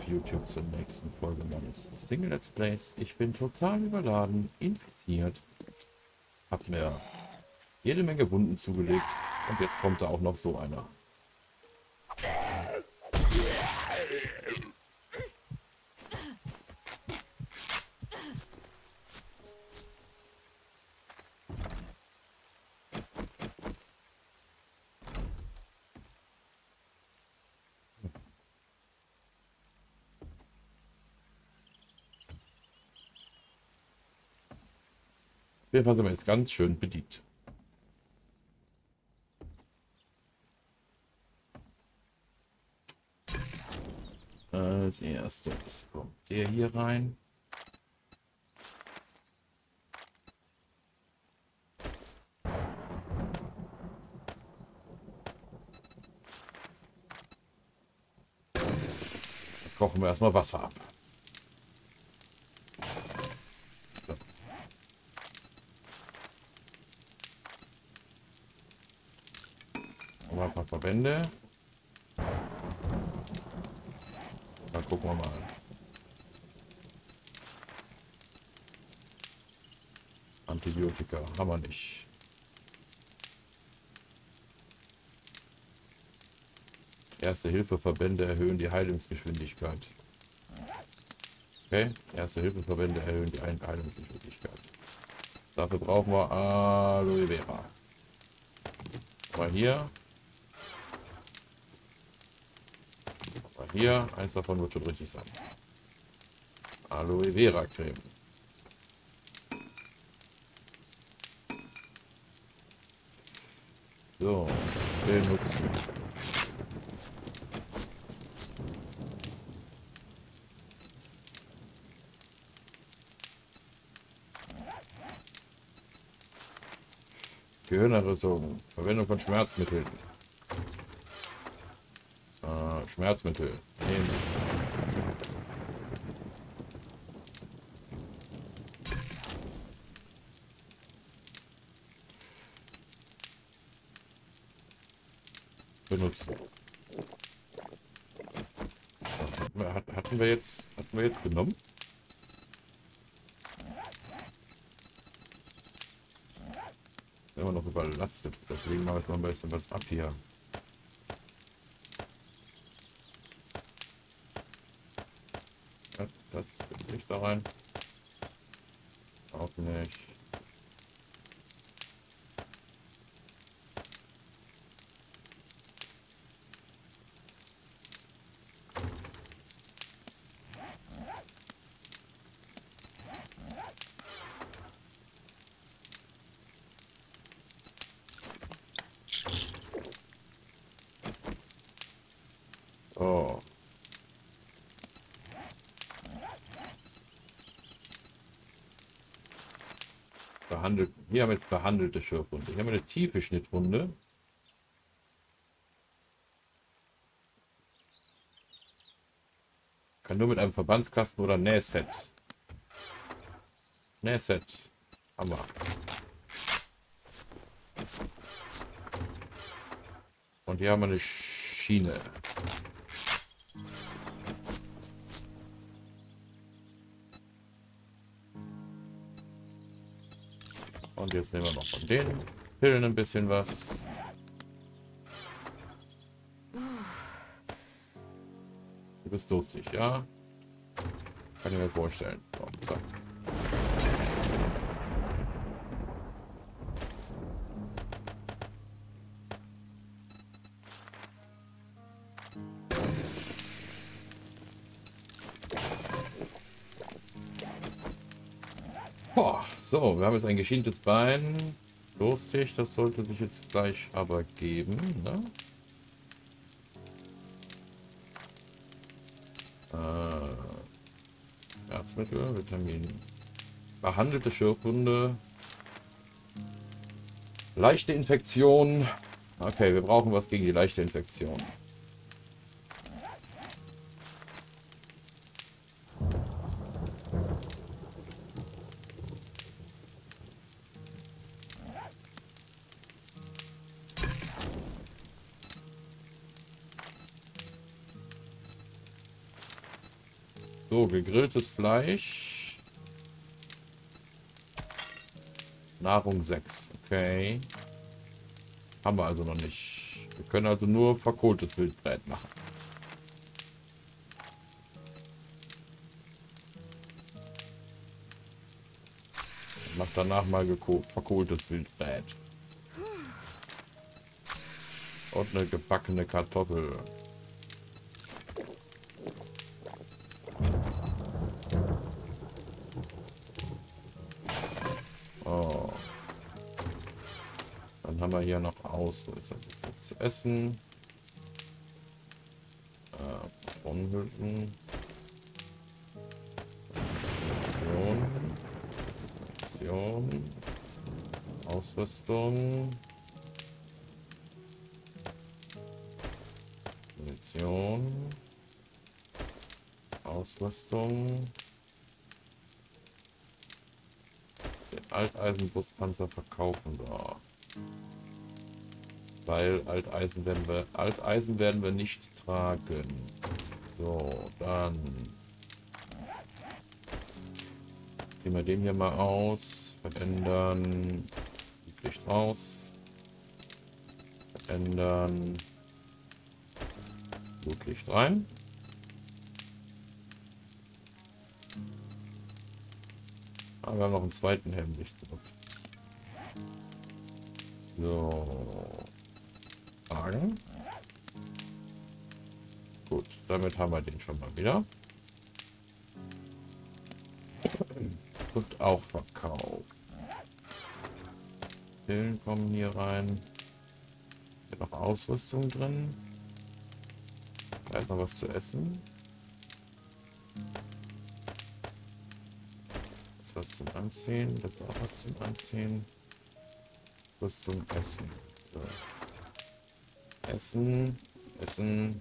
auf YouTube zur nächsten Folge meines Single Let's Plays. Ich bin total überladen, infiziert, hab mir jede Menge Wunden zugelegt und jetzt kommt da auch noch so einer. Wir sind wir jetzt ganz schön bedient. Als erstes kommt der hier rein. Da kochen wir erstmal Wasser ab. So. Mal ein paar Verbände. Dann gucken wir mal. Antibiotika haben wir nicht. Erste-Hilfe-Verbände erhöhen die Heilungsgeschwindigkeit. Okay, Erste-Hilfe-Verbände erhöhen die Heilungsgeschwindigkeit. Dafür brauchen wir Aloe Vera. Mal hier. Mal hier. Eins davon wird schon richtig sein. Aloe Vera Creme. So, benutzen. Gehirnerrüstung. Verwendung von Schmerzmitteln. Schmerzmittel. Nehmen. Benutzen. Hatten wir jetzt genommen? Immer noch überlastet. Deswegen mache ich mal ein bisschen was ab hier. Das nicht da rein. Auch nicht. Oh. Behandelt. Hier haben wir jetzt behandelte Schürfwunde. Hier haben wir eine tiefe Schnittwunde. Kann nur mit einem Verbandskasten oder Nähset. Nähset. Hammer. Und hier haben wir eine Schiene. Und jetzt nehmen wir noch von den Pillen ein bisschen was. Du bist durstig, ja? Kann ich mir vorstellen. So, zack. Boah, so, wir haben jetzt ein geschientes Bein. Durstig, das sollte sich jetzt gleich aber geben, ne? Schmerzmittel, Vitamin. Behandelte Schürfwunde. Leichte Infektion. Okay, wir brauchen was gegen die leichte Infektion. So, gegrilltes Fleisch. Nahrung 6. Okay. Haben wir also noch nicht. Wir können also nur verkohltes Wildbret machen. Mach danach mal verkohltes Wildbret. Und eine gebackene Kartoffel. Oh. Dann haben wir hier noch Ausrüstung. Das ist zu essen. Brunnenhülsen. Munition. Ausrüstung. Munition. Ausrüstung. Den Alteisenbrustpanzer verkaufen wir. Weil Alteisen werden wir nicht tragen. So, dann ziehen wir den hier mal aus. Verändern. Licht raus. Verändern. Blutlicht rein. Aber wir haben noch einen zweiten Helmlicht benutzt. So. Tragen. Gut, damit haben wir den schon mal wieder. Und auch verkauft. Pillen kommen hier rein. Hier noch Ausrüstung drin. Da ist noch was zu essen. Das ist was zum Anziehen. Das ist auch was zum Anziehen. Rüstung, Essen. So. Essen, Essen,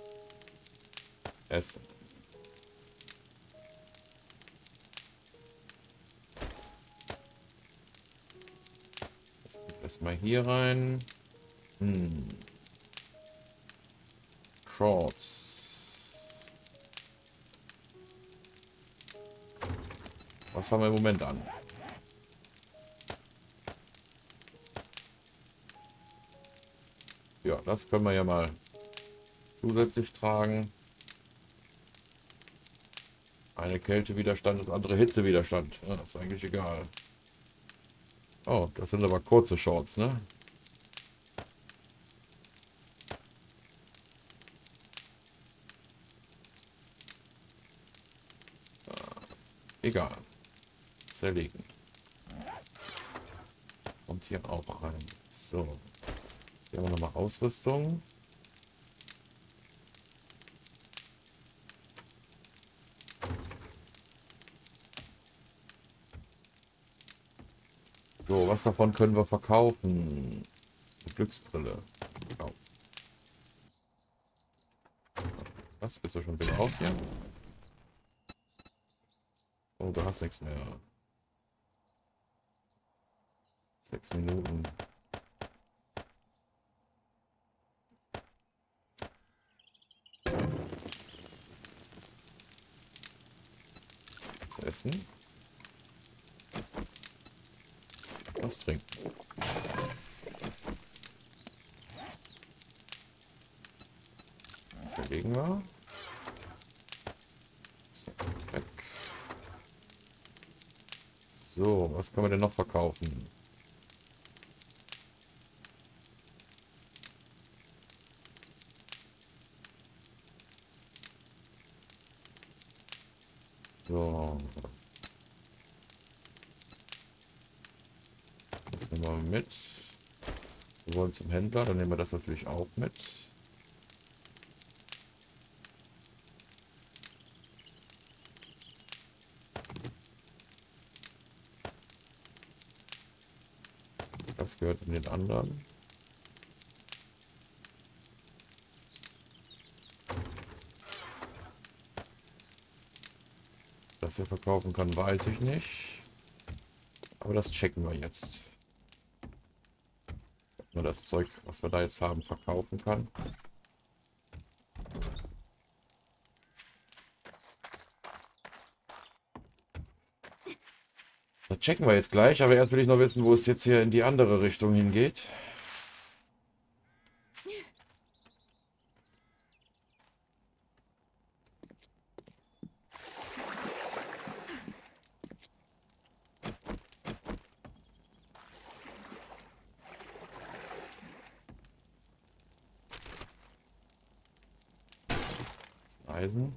Essen. Das geht erstmal hier rein. Shorts. Was haben wir im Moment an? Ja, das können wir ja mal zusätzlich tragen. Eine Kältewiderstand, das andere Hitzewiderstand. Ja, ist eigentlich egal. Oh, das sind aber kurze Shorts, ne? Egal. Zerlegen. Kommt hier auch rein. So. Hier haben wir nochmal Ausrüstung. So, was davon können wir verkaufen? Eine Glücksbrille. Verkaufen. Was? Bist du schon wieder aus hier? Oh, du hast nichts mehr. 6 Minuten. Was essen? Was trinken? Zerlegen wir. So, weg. So, was können wir denn noch verkaufen? So. Das nehmen wir mit. Wir wollen zum Händler, dann nehmen wir das natürlich auch mit. Das gehört in den anderen. Das wir verkaufen kann, weiß ich nicht. Aber das checken wir jetzt. Ob man das Zeug, was wir da jetzt haben, verkaufen kann. Das checken wir jetzt gleich, aber erst will ich noch wissen, wo es jetzt hier in die andere Richtung hingeht. Eisen.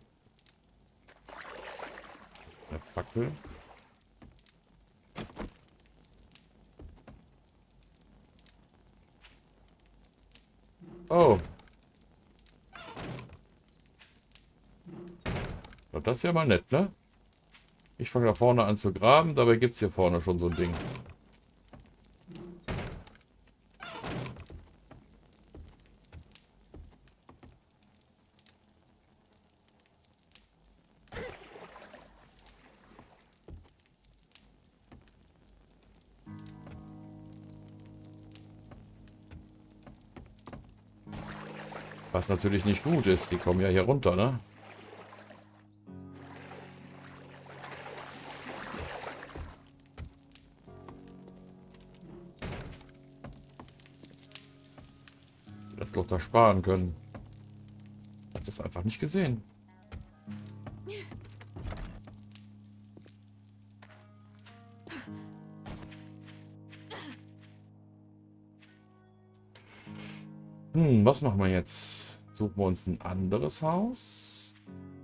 Eine Fackel. Oh. Ja, das ist ja mal nett, ne? Ich fange da vorne an zu graben, dabei gibt es hier vorne schon so ein Ding. Was natürlich nicht gut ist, die kommen ja hier runter, ne? Das doch da sparen können. Ich habe das einfach nicht gesehen. Was machen wir jetzt? Suchen wir uns ein anderes Haus?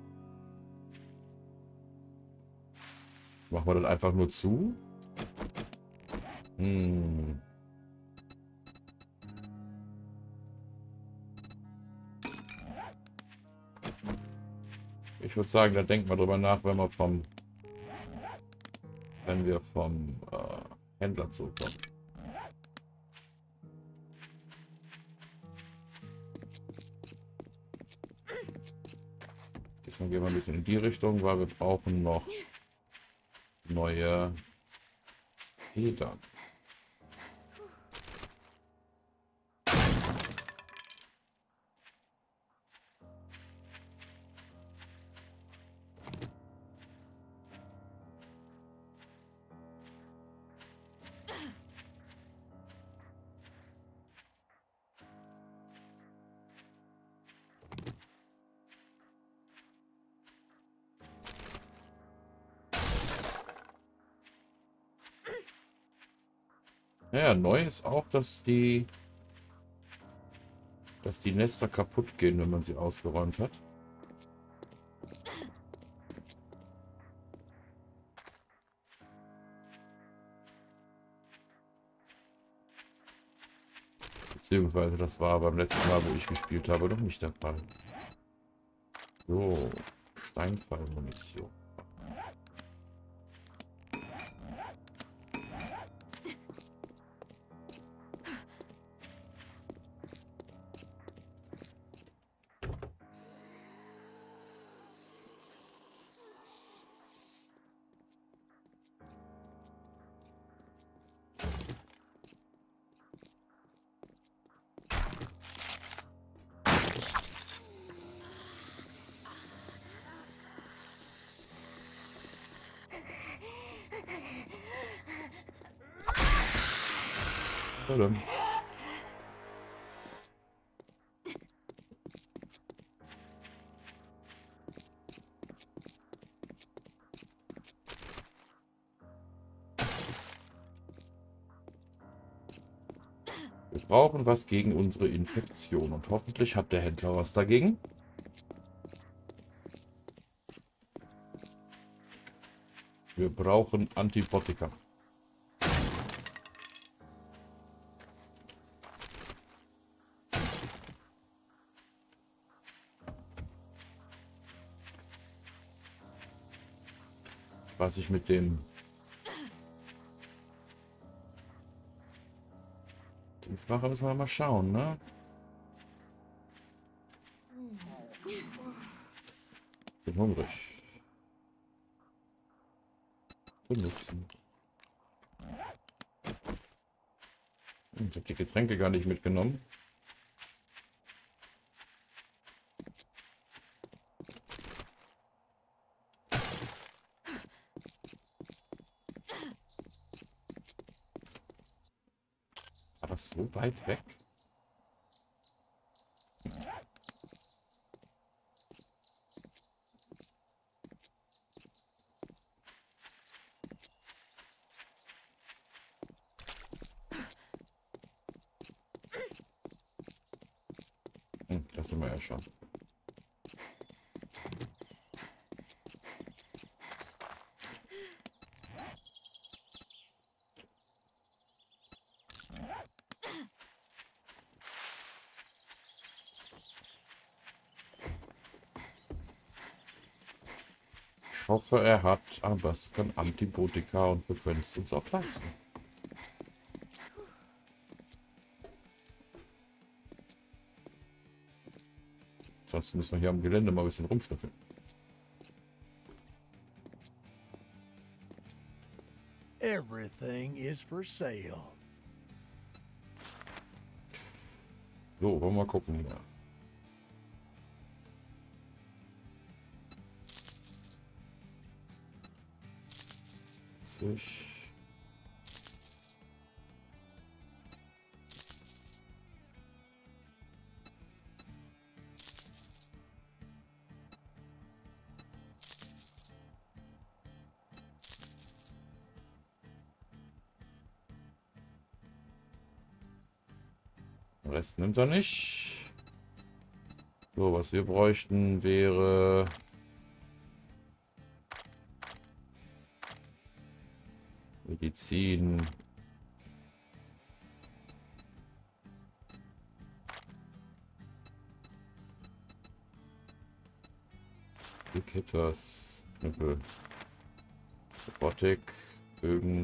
Machen wir das einfach nur zu? Ich würde sagen, da denken wir drüber nach, wenn wir vom Händler zurückkommen. Diesmal gehen wir ein bisschen in die Richtung, weil wir brauchen noch neue Federn. Ja, neu ist auch, dass die Nester kaputt gehen, wenn man sie ausgeräumt hat. Beziehungsweise das war beim letzten Mal, wo ich gespielt habe, noch nicht der Fall. So, Steinpfeilmunition. Na dann. Wir brauchen was gegen unsere Infektion und hoffentlich hat der Händler was dagegen. Wir brauchen Antibiotika. Was ich mit dem Dings mache, müssen wir mal schauen, ne? Bin hungrig. Benutzen. Ich habe die Getränke gar nicht mitgenommen. das so weit weg? Das sind wir ja schon. Ich hoffe, er hat aber es kann Antibiotika und wir können es uns auch leisten. Sonst müssen wir hier am Gelände mal ein bisschen rumschnüffeln. Everything is for sale. So, wollen wir mal gucken hier. Sich. Den Rest nimmt er nicht. So, was wir bräuchten wäre Medizin. Quick Hitters, Knüppel, Robotik, Bögen.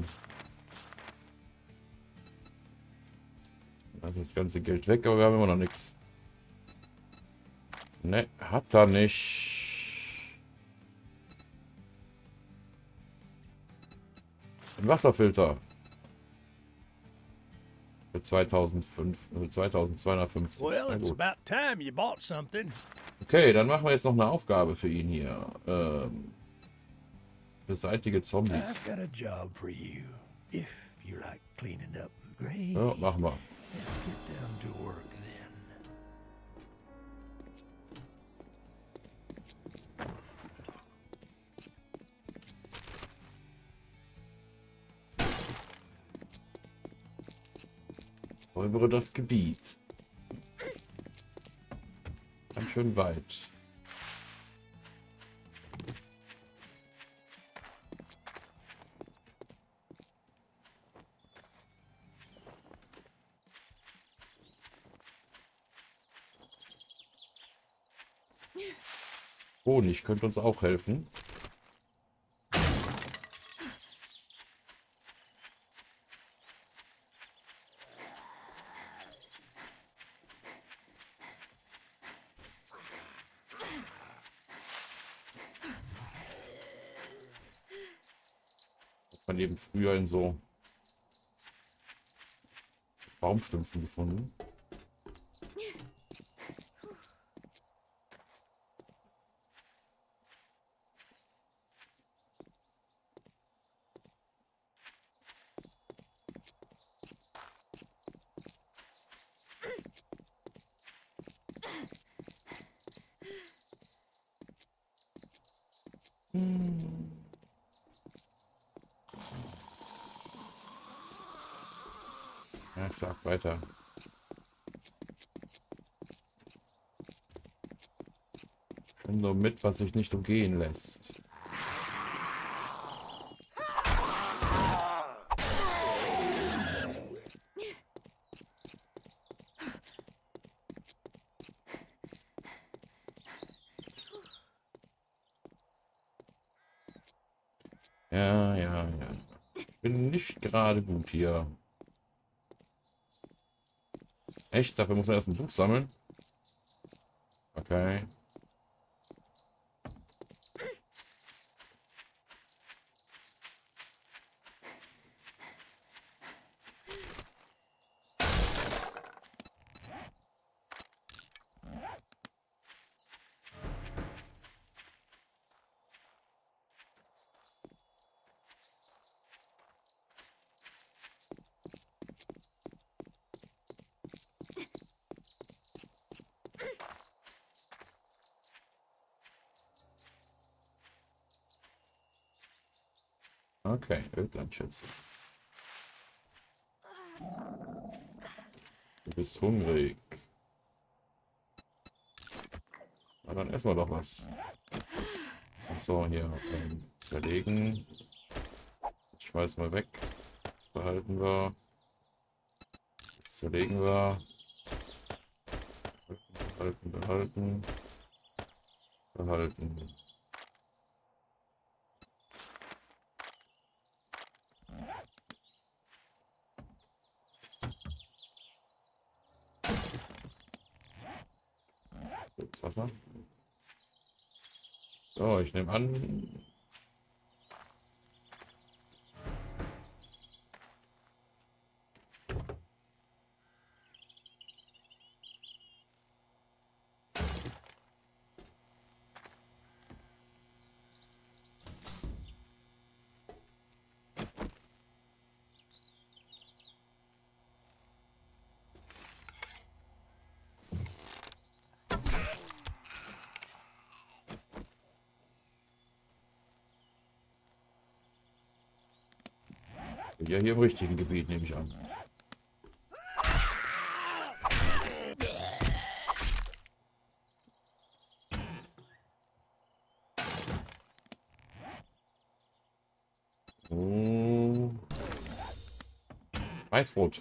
Also das ganze Geld weg, aber wir haben immer noch nichts. Ne, hat er nicht. Ein Wasserfilter. Für 2005, für 2250. Well, Na it's gut. about time you bought something. Okay, dann machen wir jetzt noch eine Aufgabe für ihn hier. Beseitige Zombies. I've got a job for you. If you like cleaning up, great. Ja, machen wir. Let's get down to work then. Säubere das Gebiet. Ganz schön weit. Honig könnte uns auch helfen. Hat man eben früher in so Baumstümpfen gefunden. Ja, stark weiter. Schon so mit, was sich nicht umgehen lässt. Ja, ja, ja. Ich bin nicht gerade gut hier. Echt? Dafür muss man erst ein Buch sammeln? Okay. Okay, Ödlandschätze. Du bist hungrig. Na, dann essen wir doch was. So, hier zerlegen. Schmeißen wir weg. Das behalten wir. Das zerlegen wir. Behalten, behalten. Behalten. Jetzt Wasser. So, ich nehme an. Ja, hier im richtigen Gebiet nehme ich an. Oh. Weißbrot.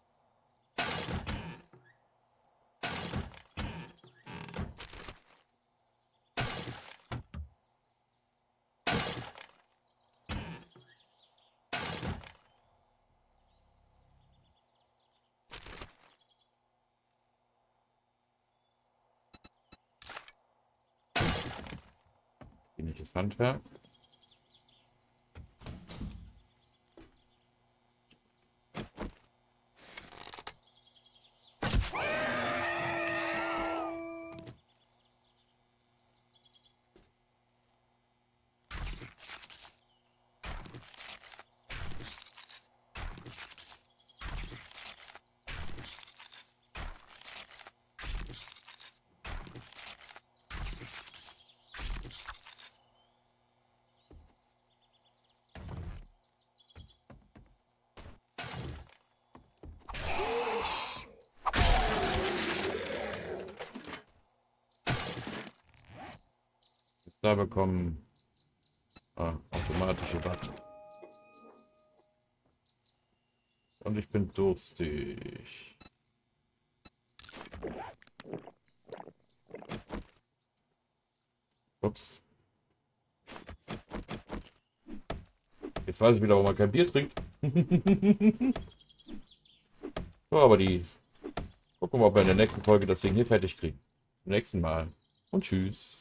Ähnliches Handwerk. Da bekommen automatische Watt. Und ich bin durstig. Ups. Jetzt weiß ich wieder, warum man kein Bier trinkt. So, aber die... Gucken wir, ob wir in der nächsten Folge das Ding hier fertig kriegen. Beim nächsten Mal. Und tschüss.